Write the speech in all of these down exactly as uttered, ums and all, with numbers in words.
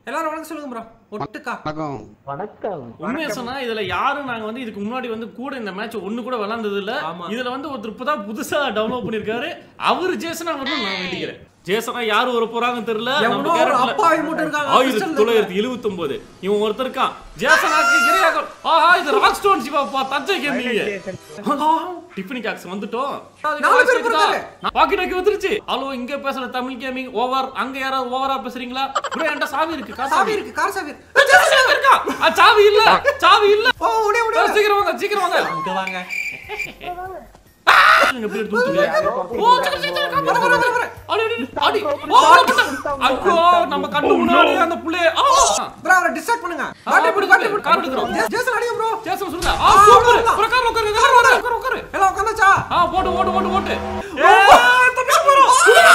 எல்லாரும் வணக்கம் சொல்லுங்க ப்ரோ. ஒட்டுக்கா வணக்கம் வணக்கம். உண்மையா சொன்னா இதுல யாரும் நாங்க வந்து இதுக்கு முன்னாடி வந்து கூட இந்த மேட்ச் ஒண்ணு கூட விளையாண்டது இல்ல. இதுல வந்து ஒருத்தர் இப்பதான் புதுசா டவுன்லோட் பண்ணிருக்காரு. அவரு ஜேசனா மட்டும் நான் வேண்டிக்கிறேன். ஜேசனா யாரு வர போறாங்கன்னு தெரியல. நம்ம கேரக்டர்ல ஆயிரத்தி தொள்ளாயிரத்தி எழுபத்தி ஒன்பது இவன் ஒருத்தர் இருக்கான். ஜேசனாக்கு இறையாக ஆஹா இது rock stone Siva Thanjai gaming. Tiffany Cox வந்துட்டோம். நாலு பேர் இருக்காங்க. பாக்கி நோக்கி வந்துருச்சு. ஹலோ இங்க பேசுற தமிழ் கேமிங் ஓவர். அங்க யாராவது ஓவரா பேசுறீங்களா? ப்ரோ என்கிட்ட சாவி இருக்கு. கார் சாவி இருக்கு. கார் சாவி இருக்கு. சாவி இருக்கா? ஆ சாவி இல்ல. சாவி இல்ல. ஓ ஓடி ஓடி சீக்கிரம் வாங்க சீக்கிரம் வாங்க. அங்க வாங்க. நீங்க எப்படி தூத்துங்க? ஓ சீக்கிரம் சீக்கிரம் காப்பாத்து வர வர. அடி அடி அடி. ஓ ஐயோ நம்ம கண்ணு முன்னாடி அந்த புள்ளே. ப்ரோ அவரை டிஸ்ட்ராக்ட் பண்ணுங்க. பாட்டி போடு பாட்டி போடு. கார் எடுக்கறோம். ஜேசன் அடிங்க ப்ரோ. ஜேசன் சொல்லுங்க. ஆ சூப்பர். ப்ரோ கார் உட்காரு கார் உட்காரு கார் உட்காரு. எல்லாம் உட்கார்ந்தாச்சா? ஆ போடு ஓடு ஓடு ஓடு. ஏய் தப்பி போறோம்.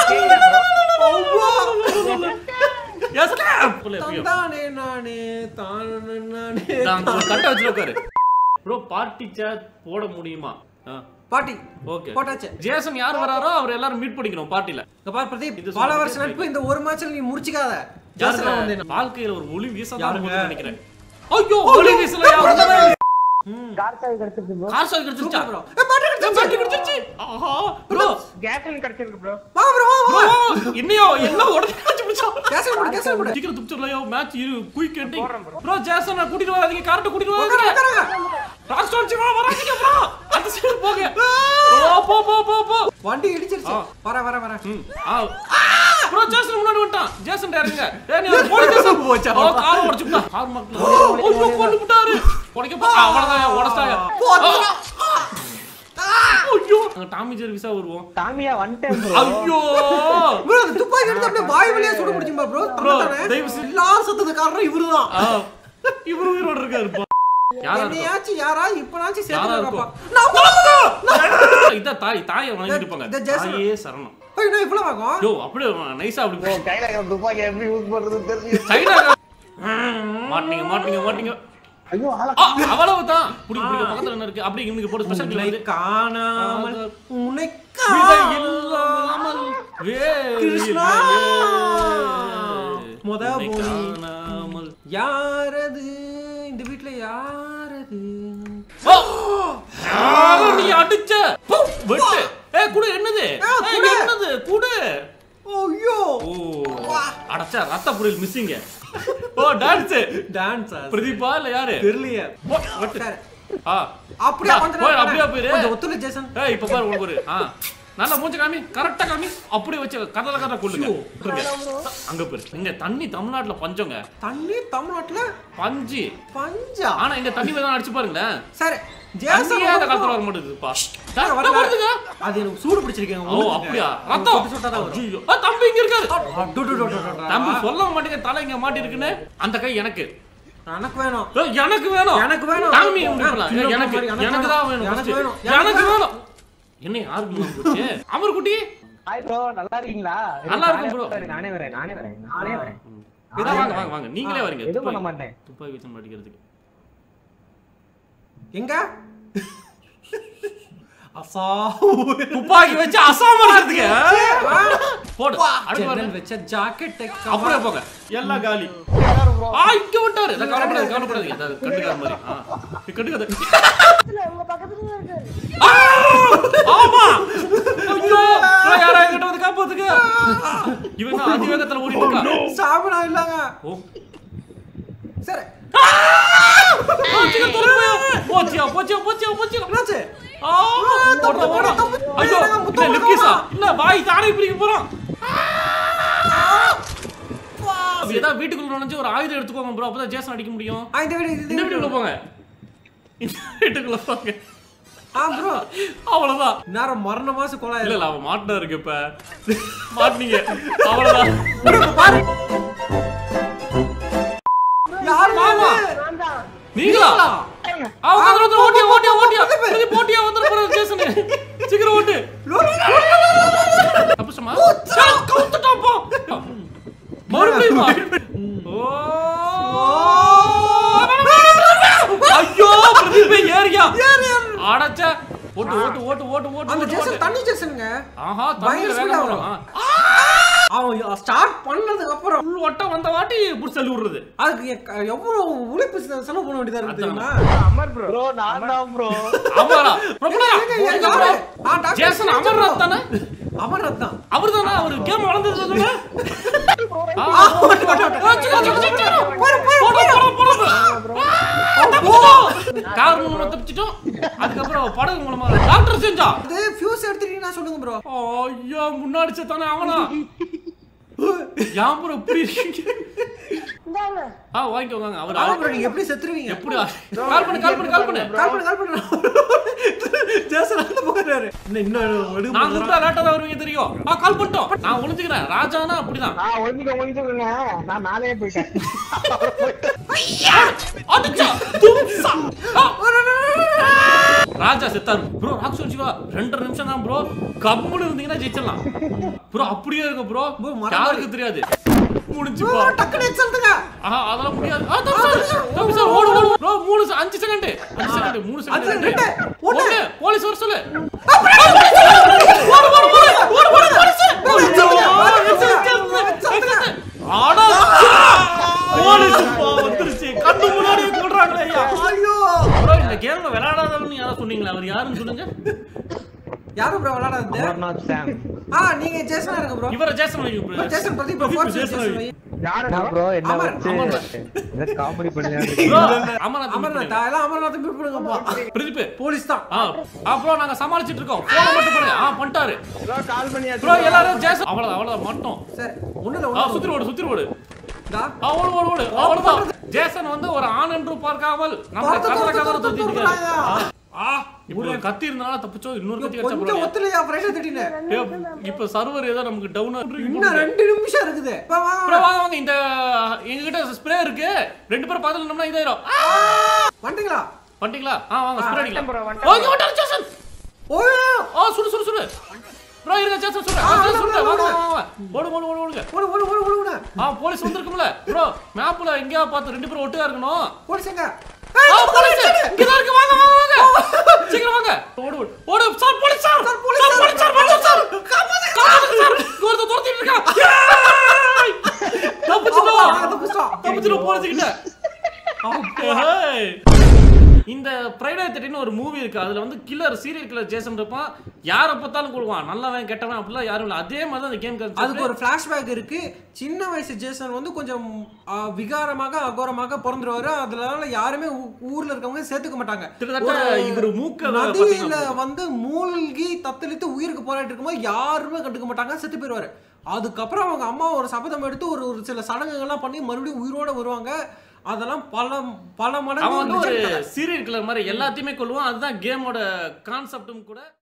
ஜேசன் தானே நானே தானே நானே. நான் கட்ட வச்சிர உட்காரு. ப்ரோ பார்ட்டி சாட் போட முடியுமா? பாட்டி ஓகே போட்டாச்சு. ஜேசன் யார் வராரோ அவர் எல்லாரும் மீட் பண்ணிக்கணும் பார்ட்டில. இங்க பாரு பிரதீப் பல வருஷ நட்பு இந்த ஒரு மேட்ச்ல நீ முடிச்சிக்காத. ஜேசன் வந்து வாழ்க்கையில ஒரு ஒளி வீசதான் போகுதுன்னு நினைக்கிறேன். ஐயோ ஒளி வீசல யாரு? கார் சாவி கிடைச்சிருக்கு ப்ரோ. கார் சாவி கிடைச்சிருச்சா ப்ரோ? ஏ பாட்டி கிடைச்சிருச்சு. பாட்டி கிடைச்சிருச்சு. ஆஹா ப்ரோ கேஸ்லின் கிடைச்சிருக்கு ப்ரோ. வா ப்ரோ வா. இன்னியோ என்ன உடனே காச்சு பிடிச்சா. கேசல் போடு கேசல் போடு. சீக்கிரம் துப்சர்லையோ மேட்ச் இரு குயிக் எண்டிங். ப்ரோ ஜேசன் கூட்டிட்டு வராதீங்க கரெக்ட் கூட்டிட்டு வராதீங்க. ராஸ்டோன் சிவா வராதீங்க ப்ரோ. அந்த சைடு போங்க. ஓ போ போ போ போ. வண்டி இடிச்சிருச்சு. வர வர வர. ம் ஆ ப்ரோ ஜேசன் முன்னாடி வந்துட்டான். ஜேசன் டேரங்க. ஏய் நீ போலீஸ் ஸ்டேஷன் போச்சா? ஓ கார் உடைச்சுட்டா. கார் மக்கள் ஐயோ கொண்டு விட்டாரு. உடைக்க போ அவ்வளவுதான் உடைச்சாங்க. ஐயோ அங்க டாமி ஜெர் விசா வருவோம். டாமியா வந்துட்டேன் ப்ரோ. ஐயோ ப்ரோ துப்பாக்கி எடுத்து அப்படியே வாய் வழியா சுட முடியுமா ப்ரோ? ப்ரோ தயவு செஞ்சு எல்லாரும் சத்தது காரணம் இவருதான். இவரு உயிரோட இருக்காரு. யாரா என்னையாச்சு யாரா இப்பனாச்சு யாரா சேர்த்துறப்பா. இருக்கும்? இத தாய் தாயை வணங்கிட்டு இருப்பாங்க. தாயே சரணம். ஐயோ நான் இவ்வளவு வாங்கும். யோ அப்படியே நைஸா அப்படி போ. கையில துப்பாக்கி எப்படி யூஸ் பண்றது தெரியல. சைடா மாட்டீங்க மாட்டீங்க மாட்டீங்க. ஐயோ ஆளா அவ்வளவுதான். புடி புடி பக்கத்துல என்ன இருக்கு? அப்படி இவனுக்கு போடு ஸ்பெஷல் கிளை காணாமல் உன்னை இல்லாமல் கிருஷ்ணா முத காணாமல் யாரது இந்த வீட்ல யாரது? நீ அடிச்ச வெட்டு. ஏய் குடு என்னது? ஏய் என்னது குடு. ஐயோ ஓ அடச்சா ரத்த புரியல் மிஸ்ஸிங்க. ஓ டான்ஸ் டான்ஸ் பிரதீபா இல்ல யாரு தெரியலையே. வெட்டு. ஆ அப்படியே கொஞ்சம் போய் அப்படியே போயிரு. கொஞ்சம் ஒத்துழை ஜேசன். ஏய் இப்ப பாரு உங்களுக்கு ஒரு ஆ நல்லா மூஞ்ச காமி கரெக்ட்டா காமி அப்படியே வச்சு கதல கதல கொல்லுங்க. அங்க பாரு இங்க தண்ணி தமிழ்நாட்டுல பஞ்சங்க. தண்ணி தமிழ்நாட்டுல பஞ்சு பஞ்சா? ஆனா இங்க தண்ணி வேணா அடிச்சு பாருங்க. சரி ஜேசன் அந்த காலத்துல வர மாட்டேதுப்பா. வருதுங்க. அது எனக்கு சூடு பிடிச்சிருக்கேன். ஓ அப்படியே ரத்தம் சுட்டதா வரும். ஐயோ தம்பி இங்க இருக்காரு. தம்பி தம்பி சொல்ல மாட்டேங்க தலை இங்க மாட்டி இருக்குன்னு. அந்த கை எனக்கு எனக்கு வேணும். எனக்கு வேணும் எனக்கு வேணும். தாமி உங்களுக்கு எனக்கு எனக்கு தான் வேணும். எனக்கு வேணும். எனக்கு வேணும். என்ன யாருக்கு போச்சு? அமர் குட்டி ஹாய் ப்ரோ நல்லா இருக்கீங்களா? நல்லா இருக்கேன் ப்ரோ. நானே வரேன் நானே வரேன் நானே வரேன். இத வாங்க வாங்க வாங்க நீங்களே வரீங்க. எது பண்ண மாட்டேன். துப்பாக்கி வச்சு அடிக்கிறதுக்கு. எங்க? அசா துப்பாக்கி வச்சு அசாம் அடிக்கிறதுக்கு. போடு. ஜன்னல் வெச்ச ஜாக்கெட் அப்படியே போங்க. எல்லாம் காலி. ஆ இங்க விட்டாரு. இத கவலைப்படாத கவலைப்படாதீங்க. இத கண்டுக்காத மாதிரி. ஆ கண்டுக்காத. உங்க பக்கத்துல இருக்காரு. ஆமா. ஐயோ யாரா என்கிட்ட வந்து காப்பாத்துங்க. இவன் அதிவேகத்துல ஓடிட்டு இருக்கா. சாபனா இல்லங்க. ஓ சரி. போச்சியா போச்சியா போச்சியா போச்சியா போச்சியா என்னாச்சு? ஆ ஓட ஓட. ஐயோ இல்ல லிப்கிஸா இல்ல வாய் தானே பிரிக்க போறோம். ஏதா வீட்டுக்குள்ள நுழைஞ்சு ஒரு ஆயுதம் எடுத்துக்கோங்க ப்ரோ. அப்பதான் ஜேசன் அடிக்க முடியும். ஆ இந்த வீடு இந்த வீட்டுக்குள்ள போங்க. இந்த வீட்டுக்குள்ள போங்க. ஆ ப்ரோ அவ்வளவுதான். நேரம் மரண மாச கொலை. இல்ல இல்ல அவன் மாட்டனா இருக்கு இப்ப. மாட்டீங்க. அவ்வளவுதான். பாரு. யார் மாமா? நீங்களா? அவங்க வந்து ஓட்டியா ஓட்டியா ஓட்டியா. இது போட்டியா வந்து போற ஜேசன். சீக்கிரம் ஓட்டு. அப்பசமா. கவுத்துட்டான் போ. மறுபடியும் ஓ ஐயோ பிரதீப் ஏரியா அடச்ச ஓட்டு ஓட்டு ஓட்டு ஓட்டு ஓட்டு. அந்த ஜேசன் தண்ணி ஜேசன்ங்க. ஆஹா தண்ணி வேகமா வரும். அவன் ஸ்டார்ட் பண்ணதுக்கு அப்புறம் ஃபுல் வட்டம் வந்த வாட்டி புடிச்சு தள்ளி விடுறது. அதுக்கு எ- எவ்வளவு உழைப்பு செ- செலவு பண்ண வேண்டியதா இருக்கு தெரியுமா? அமர் ப்ரோ ப்ரோ நான் தான் ப்ரோ அமரா பிரபலா ஏங்க, யாரு? ஆ, டாக்டர் ஜேசன் அமர்நாத் தானே? அமர்நாத் தான். அவர்தானா அவர் கேம் வளர்ந்தது தானே? ஆ, ஆ, ஓட்டு, ஓட்டு, ஓட்டு. ஆ, சிக்கா, சிக்கா, சிக்கா. போடு, போடு, போடு, போடு. போடு, போடு. ஆ, தப்பிச்சிட்டோம். கார் மூலமா தப்பிச்சிட்டோம். அதுக்கப்புறம் படகு மூலமா டாக்டர் செஞ்சா. அது ஃபியூஸ் எடுத்துட்டீங்கன்னா சொல்லுங்க ப்ரோ. ஐயா முன்னாடி செத்தானே அவனா? யாம் ப்ரோ இப்படி இருக்கீங்க? இந்தாங்க. ஆ வாங்கிக்கோங்க. அவர் ஆமா ப்ரோ, நீங்க எப்படி செத்துருவீங்க? எப்படி கால் பண்ணு கால் பண்ணு கால் பண்ணு. கால் பண்ணு, கால் பண்ணு. ஜேசன் அந்த போறாரு. இன்னும் இன்னும் எடுக்க நான் போறாரா? கூப்பிட்டா லேட்டா தான் வருவீங்க தெரியும். ஆ கால் பண்ணிட்டோம். நான் ஒளிஞ்சுக்கிறேன். ராஜானா அப்படிதான். நான் ஒளிஞ்சுக்க ஒளிஞ்சுக்கங்க நான் நானே போயிட்டேன். அடிச்சா தும்சா. ஆ, ராஜா செத்தாரு ப்ரோ. ராக்ஸ் வச்சுவா ரெண்டரை நிமிஷம் தான் ப்ரோ. கம்முன்னு இருந்தீங்கன்னா ஜெயிச்சிடலாம் ப்ரோ. அப்படியே இருக்கு ப்ரோ. யாருக்கு தெரியாது முடிஞ்சுப்பா. ப்ரோ, டக்குனு எக்ஸல்ட்டுங்க. ஆஹா அதெல்லாம் முடியாது. ஆ தம்பி சார் தம்பி சார் ஓடு ஓடு ப்ரோ. மூணு செ- அஞ்சு செகண்ட் அஞ்சு செகண்ட் மூணு அஞ்சு செகண்ட் second. ஓடு. ஓடு போலீஸ் வர சொல்லு. ஓடு ஓடு ஓடு ஓடு ஓடு போலீஸ். ஆடா போலீஸ் பா வந்துருச்சு. கண்ணு முன்னாடியே கொல்றாங்களே ஐயா. ஐயோ. ப்ரோ இந்த கேம்ல விளையாடாதவன்னு யாரோ சொன்னீங்களா? அவர் யாருன்னு சொல்லுங்க. யாரு ப்ரோ விளையாடாதது? அமர்நாத் சாம் ஆ, நீங்க ஜேசனா இருங்க ப்ரோ. இவர ஜேசன் வைங்க bro. Jason Pradeep bro, Pradeep fourth Jason Jason வை. வை. யாரு ப்ரோ என்ன அமர், வச்சு அமர். இந்த காமெடி ப்ரோ பண்ணி அமரநாத் அமர்நாத் எல்லாம் அமர்நாத் மீட் பண்ணுங்கப்பா. பிரதீப் போலீஸ் தான். ஆ ஆ ப்ரோ நாங்க சமாளிச்சிட்டு இருக்கோம். போன் மட்டும் பண்ணு. ஆ பண்ணிட்டாரு ப்ரோ கால் பண்ணியாச்சு ப்ரோ. எல்லாரும் ஜேசன் அவ்வளவு அவ்வளவு மட்டும். சரி, ஒண்ணுல ஆ ஒண்ணு. சுத்தி ஓடு சுத்தி ஓடு. டா. ஆ ஓடு ஓடு ஓடு. அவ்வளவுதான். ஜேசன் வந்து ஒரு ஆண் என்று பார்க்காமல் நம்ம துரத்து, கதற துரத்து, கதற துரத்து, சுத்திட்டு துரத்து, இருக்காரு. ஆ இப்போ ஒரு கத்தி இருந்தனால தப்பிச்சோம். இன்னொரு கத்தி கிடைச்சா கொஞ்சம் ப்ரோ. ஒத்துலையா ஃப்ரெஷ்ஷா திட்டினே. இப்போ சர்வர் ஏதோ நமக்கு டவுன் இன்னும் ரெண்டு நிமிஷம் இருக்குது. வா, வா, ப்ரோ வா. வாங்க வாங்க. இந்த எங்க கிட்ட ஸ்ப்ரே இருக்கு. ரெண்டு பேரும் பக்கத்துல நின்னோம்னா இதாயிரும். வந்துட்டீங்களா? பண்ணிட்டீங்களா? ஆ வாங்க ஸ்ப்ரே வந்துட்டேன் bro, அடிக்கலாம். வந்துட்டேன். ஓகே வந்துட்டாரு ஜேசன். ஓ, ஆ சுடு சுடு சுடு. ப்ரோ இருங்க ஜேசன் சுடு. ஆ ஜேசன் சுடு. வாங்க வாங்க வாங்க. ஓடு ஓடு ஓடு ஓடுங்க. ஓடு ஓடு ஓடு ஓடு ஓடு. ஆ போலீஸ் வந்திருக்கும்ல ப்ரோ. மேப்ல எங்கயா பார்த்து ரெண்டு பேரும் ஒட்டுக்கா இருக்கணும். போலீஸ் எங்க? ஆ போலீஸ் இங்க தான் இருக்கு. வாங்க வாங்க வாங்க. சீக்கிரம் வாங்க. ஓடு ஓடு. ஓடு sir police sir. Sir, police sir sir. Police sir வாங்க சார். காப்பாத்து காப்பாத்து சார். கோர்த்து துரத்திட்டு இருக்கா. தப்பிச்சிட்டோம். ஆ, தப்பிச்சிட்டோம். தப்பிச்சிட்டோம் போலீஸ் கிட்ட. ஏய். இந்த ஃப்ரைடே தேர்ட்டின் ஒரு மூவி இருக்கு. அதுல வந்து கில்லர் சீரியல் கில்லர் ஜேசன் இருப்பான். யாரை பார்த்தாலும் கொள்வான். நல்லவன் கெட்டவன் அப்படிலாம் யாரும் இல்லை. அதே மாதிரி தான் இந்த கேம் அதுக்கு ஒரு ஃபிளாஷ்பேக் இருக்கு. சின்ன வயசு ஜேசன் வந்து கொஞ்சம் ஆ, விகாரமாக அகோரமாக பிறந்துருவாரு. அதனால யாருமே ஊ- ஊர்ல இருக்கவங்க சேர்த்துக்க மாட்டாங்க. கிட்டத்தட்ட ஒரு இவர் மூக்க நதியில பாத்தீங்கன்னா வந்து மூழ்கி தத்தளித்து உயிருக்கு போராடிட்டு இருக்கும்போது யாருமே கண்டுக்க மாட்டாங்க, செத்து போயிடுவாரு. அதுக்கப்புறம் அவங்க அம்மா ஒரு சபதம் எடுத்து ஒரு ஒரு சில சடங்குகள்லாம் பண்ணி மறுபடியும் உயிரோட வருவாங்க. அதெல்லாம் பல பல அவன் மடங்கு வந்து ஒரு legend கதை. சீரியல் கில்லர் மாதிரி எல்லாத்தையுமே கொள்வான். அதுதான் கேமோட கான்செப்டும் கூட.